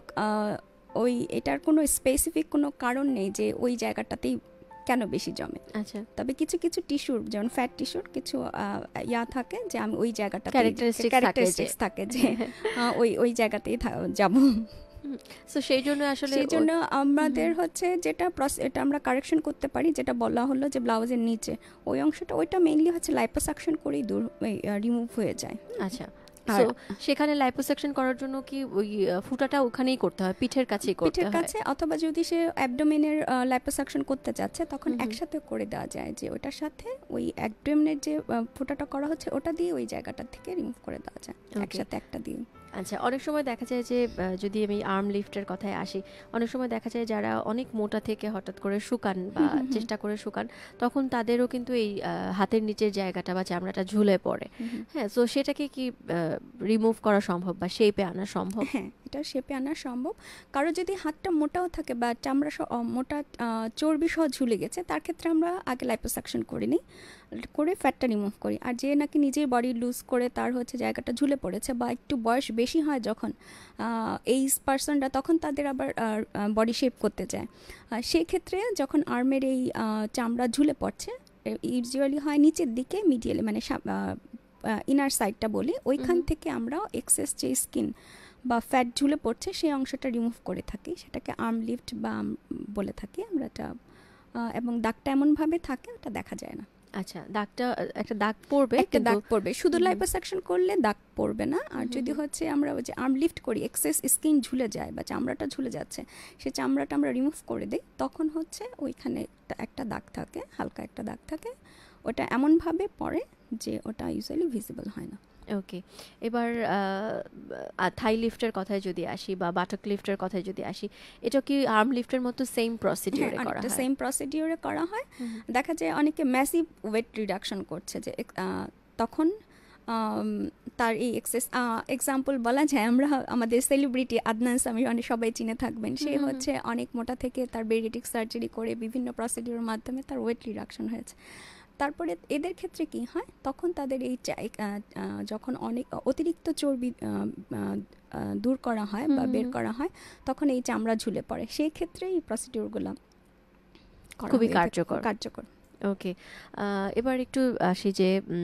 ওই এটার কোনো স্পেসিফিক কোনো কারণ নেই যে ওই জায়গাটাতেই কেন বেশি জমে। আচ্ছা, তবে কিছু কিছু টিস্যুর, যেমন ফ্যাট টিস্যুর কিছু থাকে যে আমি ওই জায়গাটাতে ক্যারেক্টারিস্টিক্স থাকে যে ওই জায়গাতেই যাব। সো সেই জন্য আসলে সেই জন্য আমাদের হচ্ছে যেটা এটা আমরা কারেকশন করতে পারি, যেটা বলা হলো যে ব্লাউজের নিচে ওই অংশটা, ওইটা মেইনলি হচ্ছে লাইপোসাকশন করেই দূর রিমুভ হয়ে যায়। আচ্ছা, সো সেখানে লাইপোসাকশন করার জন্য কি ওই ফুটাটা ওখানেই করতে হয়, পিঠের কাছেই করতে হয়? পিঠের কাছে, অথবা যদি সে অ্যাবডোমেনের লাইপোসাকশন করতে যাচ্ছে তখন একসাথে করে দেওয়া যায়, যে ওটার সাথে ওই অ্যাবডোমেনের যে ফুটাটা করা হচ্ছে ওটা দিয়ে ওই জায়গাটা থেকে রিমুভ করে দেওয়া যায় একসাথে একটা দিয়ে। আচ্ছা, অনেক সময় দেখা যায় যে যদি আমি আর্ম লিফটের কথায় আসি, অনেক সময় দেখা যায় যারা অনেক মোটা থেকে হঠাৎ করে শুকান বা চেষ্টা করে শুকান, তখন তাদেরও কিন্তু এই হাতের নিচের জায়গাটা বা চামড়াটা ঝুলে পড়ে। হ্যাঁ, তো সেটাকে কি রিমুভ করা সম্ভব বা শেপে আনা সম্ভব? হ্যাঁ, এটা শেপে আনা সম্ভব। কারো যদি হাতটা মোটাও থাকে বা চামড়া মোটা চর্বি সহ ঝুলে গেছে, তার ক্ষেত্রে আমরা আগে লাইপোসাকশন করে নিই, করে ফ্যাটটা রিমুভ করি। আর যে নাকি নিজের বডি লুজ করে তার হচ্ছে জায়গাটা ঝুলে পড়েছে বা একটু বয়স বেশি হয় যখন এই পার্সনরা, তখন তাদের আবার বডি শেপ করতে চায়, সেই ক্ষেত্রে যখন আর্মের এই চামড়া ঝুলে পড়ছে, ইউজুয়ালি হয় নিচের দিকে মিডিয়ালি, মানে ইনার সাইডটা বলি, ওইখান থেকে আমরা এক্সেস যে স্কিন বা ফ্যাট ঝুলে পড়ছে সেই অংশটা রিমুভ করে থাকি, সেটাকে আর্ম লিফট বা বলে থাকি আমরা এটা। এবং দাগটা এমনভাবে থাকে ওটা দেখা যায় না। আচ্ছা, দাগটা একটা দাগ পড়বে, একটা দাগ পড়বে, শুধু লাইপোসাকশন করলে দাগ পড়বে না। আর যদি হচ্ছে আমরা ওই যে আর্ম লিফট করি, এক্সেস স্কিন ঝুলে যায় বা চামড়াটা ঝুলে যাচ্ছে, সেই চামড়াটা আমরা রিমুভ করে দিই, তখন হচ্ছে ওইখানে একটা দাগ থাকে, হালকা একটা দাগ থাকে, ওটা এমনভাবে পড়ে যে ওটা ইউজুয়ালি ভিজিবল হয় না। ওকে, এবার থাই লিফটের কথায় যদি আসি বা বাটক লিফটের কথায় যদি আসি, এটা কি আর্ম লিফটের মতো সেম প্রসিডিউরে করা হয়? সেম প্রসিডিউরে করা হয়। দেখা যায় অনেকে ম্যাসিভ ওয়েট রিডাকশন করছে, যে তখন তার এই এক্সাম্পল বলা যায়, আমরা আমাদের সেলিব্রিটি আদনান সামির অনেক সবাই চিনে থাকবেন, সে হচ্ছে অনেক মোটা থেকে তার বেরিয়েটিক সার্জারি করে বিভিন্ন প্রসিডিউরের মাধ্যমে তার ওয়েট রিডাকশন হয়েছে। তারপরে এদের ক্ষেত্রে কি হয়, তখন তাদের এই যখন অনেক অতিরিক্ত চর্বি দূর করা হয় বা বের করা হয়, তখন এই চামড়া ঝুলে পড়ে, সেই ক্ষেত্রে এই প্রসিডিউরগুলো খুবই কার্যকর। ওকে, এবার একটু আসি যে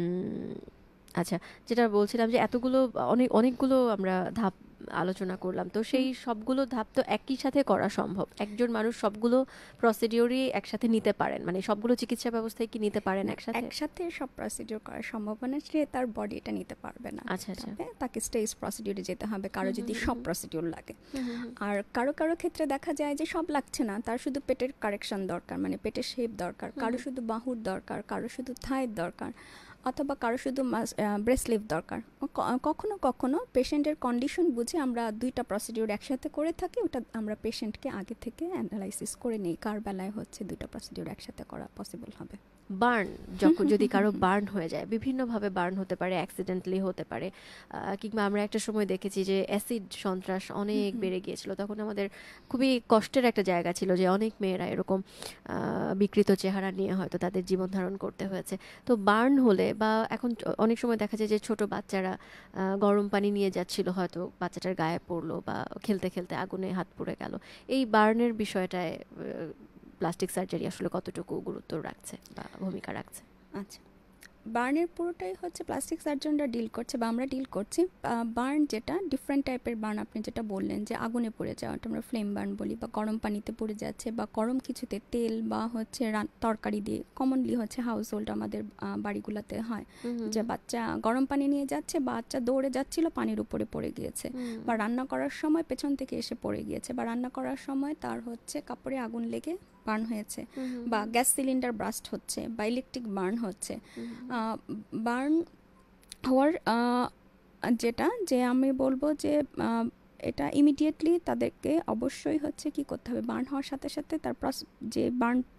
আচ্ছা, যেটা বলছিলাম যে এতগুলো অনেকগুলো আমরা ধাপ আলোচনা করলাম, তো সেই সবগুলো ধাপ তো একই সাথে করা সম্ভব? একজন মানুষ সবগুলো প্রসিডিওরই একসাথে নিতে পারেন, মানে সবগুলো চিকিৎসা ব্যবস্থায় কি নিতে পারেন একসাথে সব প্রসিডিওর করার সম্ভাবনা, সে তার বডি এটা নিতে পারবে না। আচ্ছা, তাকে স্টেজ প্রসিডিওরে যেতে হবে কারো যদি সব প্রসিডিওর লাগে। আর কারো ক্ষেত্রে দেখা যায় যে সব লাগছে না, তার শুধু পেটের কারেকশন দরকার, মানে পেটের শেপ দরকার, কারো শুধু বাহুর দরকার, কারো শুধু থাইয়ের দরকার, অথবা কারো শুধু ব্রেস্ট লিফট দরকার। কখনো পেশেন্টের কন্ডিশন বুঝে আমরা দুইটা প্রসিডিওর একসাথে করে থাকি, ওটা আমরা পেশেন্টকে আগে থেকে অ্যানালাইসিস করে নিই কার বেলায় হচ্ছে দুইটা প্রসিডিওর একসাথে করা পসিবল হবে। বার্ন যদি কারো বার্ন হয়ে যায়, বিভিন্নভাবে বার্ন হতে পারে, অ্যাক্সিডেন্টালি হতে পারে, কিংবা আমরা একটা সময় দেখেছি যে অ্যাসিড সন্ত্রাস অনেক বেড়ে গিয়েছিল, তখন আমাদের খুবই কষ্টের একটা জায়গা ছিল যে অনেক মেয়েরা এরকম বিকৃত চেহারা নিয়ে হয়তো তাদের জীবন ধারণ করতে হয়েছে। তো বার্ন হলে বা এখন অনেক সময় দেখা যায় যে ছোট বাচ্চারা গরম পানি নিয়ে যাচ্ছিল, হয়তো বাচ্চাটার গায়ে পড়লো বা খেলতে খেলতে আগুনে হাত পুড়ে গেল, এই বার্নের বিষয়টায় প্লাস্টিক সার্জারি আসলে কতটুকু গুরুত্ব রাখছে বা ভূমিকা রাখছে? আচ্ছা, বার্নের পুরোটাই হচ্ছে প্লাস্টিক সার্জনরা ডিল করছে বা আমরা ডিল করছি। বার্ন যেটা ডিফারেন্ট টাইপের বার্ন, আপনি যেটা বললেন যে আগুনে পড়ে যাওয়া, ওটা আমরা ফ্লেম বার্ন বলি, বা গরম পানিতে পড়ে যাচ্ছে বা গরম কিছুতে তেল বা হচ্ছে তরকারি দিয়ে, কমনলি হচ্ছে হাউস হোল্ড আমাদের বাড়িগুলোতে হয় যে বাচ্চা গরম পানি নিয়ে যাচ্ছে, বাচ্চা দৌড়ে যাচ্ছিল, পানির উপরে পড়ে গিয়েছে, বা রান্না করার সময় পেছন থেকে এসে পড়ে গিয়েছে, বা রান্না করার সময় তার হচ্ছে কাপড়ে আগুন লেগে বার্ন হয়েছে, বা গ্যাস সিলিন্ডার ব্রাস্ট হচ্ছে, বা ইলেকট্রিক বার্ন হচ্ছে। বার্ন হওয়ার যেটা যে আমি বলবো যে এটা ইমিডিয়েটলি তাদেরকে অবশ্যই হচ্ছে কি করতে হবে, বার্ন হওয়ার সাথে সাথে তার যে বার্ন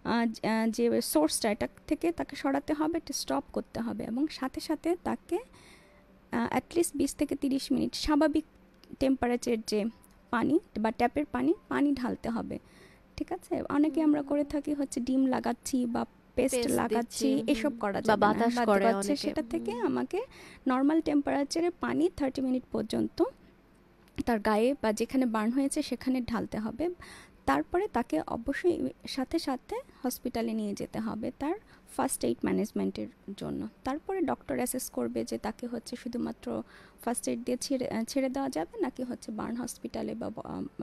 যে সোর্সটা এটা থেকে তাকে সরাতে হবে, এটা স্টপ করতে হবে, এবং সাথে সাথে তাকে অ্যাটলিস্ট 20 থেকে 30 মিনিট স্বাভাবিক টেম্পারেচার যে পানি বা ট্যাপের পানি ঢালতে হবে। ঠিক আছে, অনেকে আমরা করে থাকি হচ্ছে ডিম লাগাচ্ছি বা পেস্ট লাগাচ্ছি, এসব করা যাবে না, বাতাস করে সেটা থেকে আমাকে নর্মাল টেম্পারেচারে পানি 30 মিনিট পর্যন্ত তার গায়ে বা যেখানে বার্ন হয়েছে সেখানে ঢালতে হবে। তারপরে তাকে অবশ্যই সাথে সাথে হসপিটালে নিয়ে যেতে হবে তার ফার্স্ট এইড ম্যানেজমেন্টের জন্য। তারপরে ডক্টর অ্যাসেস করবে যে তাকে হচ্ছে শুধুমাত্র ফার্স্ট এইড দিয়ে ছেড়ে দেওয়া যাবে নাকি হচ্ছে বার্ন হসপিটালে বা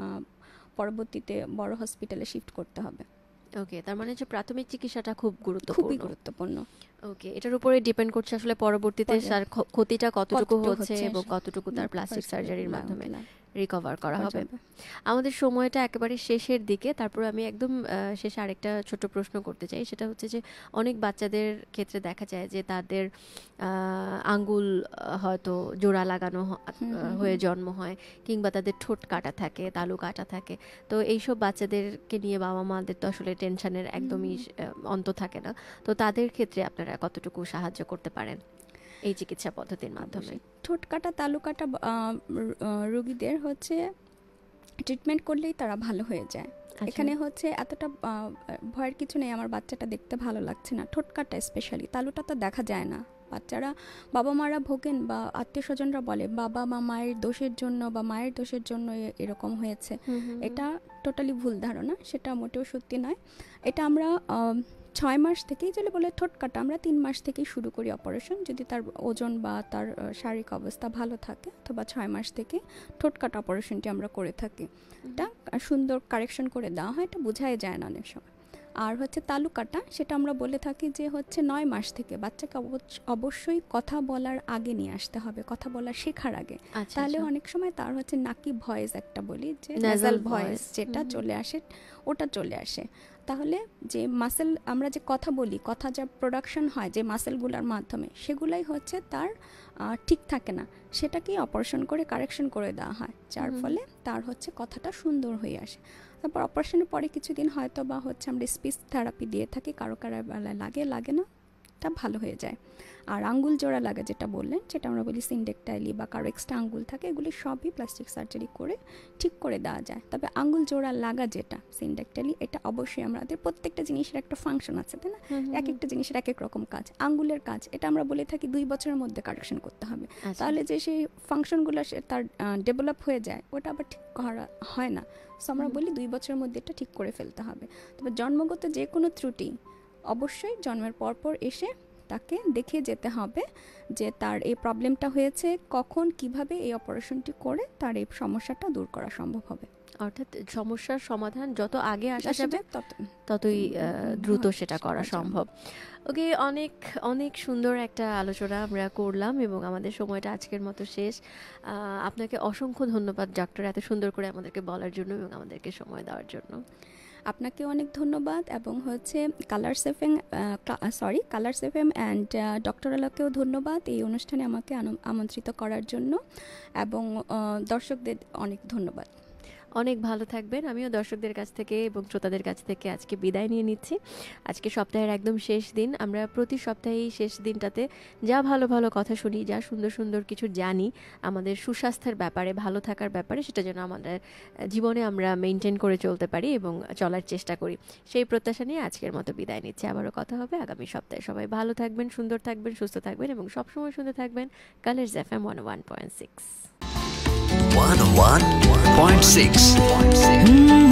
পরবর্তীতে বড় হসপিটালে শিফট করতে হবে। ওকে, তার মানে যে প্রাথমিক চিকিৎসাটা খুব গুরুত্বপূর্ণ। ওকে, এটার উপরে ডিপেন্ড করছে আসলে পরবর্তীতে তার ক্ষতিটা কতটুকু হচ্ছে এবং কতটুকু তার প্লাস্টিক সার্জারির মাধ্যমে রিকভার করা হবে। আমাদের সময়টা একেবারে শেষের দিকে, তারপর আমি একদম শেষে আরেকটা ছোট প্রশ্ন করতে চাই, সেটা হচ্ছে যে অনেক বাচ্চাদের ক্ষেত্রে দেখা যায় যে তাদের আঙ্গুল হয়তো জোড়া লাগানো হয়ে জন্ম হয়, কিংবা তাদের ঠোঁট কাটা থাকে, তালু কাটা থাকে। তো এইসব বাচ্চাদেরকে নিয়ে বাবা মাদের তো আসলে টেনশনের একদমই অন্ত থাকে না। তো তাদের ক্ষেত্রে আপনারা কতটুকু সাহায্য করতে পারেন এই চিকিৎসা পদ্ধতির মাধ্যমে? ঠোঁট কাটা তালু কাটা রোগীদের হচ্ছে ট্রিটমেন্ট করলেই তারা ভালো হয়ে যায়। এখানে হচ্ছে এতটা ভয়ের কিছু নেই, আমার বাচ্চাটা দেখতে ভালো লাগছে না। ঠোঁট কাটা স্পেশালি, তালুটা তো দেখা যায় না। বাচ্চারা বাবা মারা ভোগেন বা আত্মীয় স্বজনরা বলে বাবা বা মায়ের দোষের জন্য বা মায়ের দোষের জন্য এরকম হয়েছে। এটা টোটালি ভুল ধারণা, সেটা মোটেও সত্যি নয়। এটা আমরা 6 মাস থেকেই যদি বলে ঠোঁট কাটা, আমরা 3 মাস থেকেই শুরু করি অপারেশন, যদি তার ওজন বা তার শারীরিক অবস্থা ভালো থাকে, অথবা 6 মাস থেকে ঠোঁট কাটা অপারেশনটি আমরা করে থাকি। এটা সুন্দর কারেকশন করে দেওয়া হয়, এটা বোঝাই যায় না অনেক সময়। আর হচ্ছে তালু কাটা, সেটা আমরা বলে থাকি যে হচ্ছে 9 মাস থেকে বাচ্চাকে অবশ্যই কথা বলার আগে নিয়ে আসতে হবে, কথা বলা শেখার আগে। তাহলে অনেক সময় তার হচ্ছে নাকি ভয়েস একটা বলি যে নাসাল ভয়েস যেটা চলে আসে, ওটা চলে আসে। তাহলে যে মাসেল আমরা যে কথা বলি, কথা যা প্রোডাকশন হয় যে মাসেলগুলোর মাধ্যমে, সেগুলাই হচ্ছে তার ঠিক থাকে না, সেটাকেই অপারেশন করে কারেকশন করে দেওয়া হয়, যার ফলে তার হচ্ছে কথাটা সুন্দর হয়ে আসে। তারপর অপারেশনের পরে কিছুদিন হয়তো বা হচ্ছে আমরা স্পিচ থেরাপি দিয়ে থাকি, কারো লাগে না, তা ভালো হয়ে যায়। আর আঙ্গুল জোড়া লাগা যেটা বললেন, যেটা আমরা বলি সিনডেকটাইলি বা কারো এক্সট্রা আঙ্গুল থাকে, এগুলি সবই প্লাস্টিক সার্জারি করে ঠিক করে দেওয়া যায়। তবে আঙ্গুল জোড়া লাগা যেটা সিনডেকটাইলি, এটা অবশ্যই আমাদের প্রত্যেকটা জিনিসের একটা ফাংশন আছে, তাই না? এক একটা জিনিসের এক এক রকম কাজ। আঙ্গুলের কাজ এটা আমরা বলে থাকি 2 বছরের মধ্যে কারেকশন করতে হবে। তাহলে যে সেই ফাংশনগুলো তার ডেভেলপ হয়ে যায়, ওটা আবার ঠিক করা হয় না। সো আমরা বলি 2 বছরের মধ্যে এটা ঠিক করে ফেলতে হবে। তবে জন্মগত যে কোনো ত্রুটি অবশ্যই জন্মের পরপর এসে তাকে দেখিয়ে যেতে হবে যে তার এই প্রবলেমটা হয়েছে, কখন কিভাবে এই অপারেশনটি করে তার এই সমস্যাটা দূর করা সম্ভব হবে। অর্থাৎ সমস্যার সমাধান যত আগে আসা যাবে ততই দ্রুত সেটা করা সম্ভব। ওকে, অনেক অনেক সুন্দর একটা আলোচনা আমরা করলাম এবং আমাদের সময়টা আজকের মতো শেষ। আপনাকে অসংখ্য ধন্যবাদ ডক্টর, এত সুন্দর করে আমাদেরকে বলার জন্য এবং আমাদেরকে সময় দেওয়ার জন্য। আপনাকে অনেক ধন্যবাদ, এবং হচ্ছে কালার্স এফএম অ্যান্ড ডক্টর আলাকেও ধন্যবাদ এই অনুষ্ঠানে আমাকে আমন্ত্রিত করার জন্য, এবং দর্শকদের অনেক ধন্যবাদ। অনেক ভালো থাকবেন। আমিও দর্শকদের কাছ থেকে এবং শ্রোতাদের কাছ থেকে আজকে বিদায় নিয়ে নিচ্ছি। আজকে সপ্তাহের একদম শেষ দিন, আমরা প্রতি সপ্তাহে শেষ দিনটাতে যা ভালো ভালো কথা শুনি, যা সুন্দর সুন্দর কিছু জানি আমাদের সুস্বাস্থ্যের ব্যাপারে, ভালো থাকার ব্যাপারে, সেটা যেন আমাদের জীবনে আমরা মেনটেন করে চলতে পারি এবং চলার চেষ্টা করি, সেই প্রত্যাশা নিয়ে আজকের মতো বিদায় নিচ্ছি। আবারও কথা হবে আগামী সপ্তাহে। সবাই ভালো থাকবেন, সুন্দর থাকবেন, সুস্থ থাকবেন এবং সবসময় শুনতে থাকবেন ColoursFM 101.6. 101.6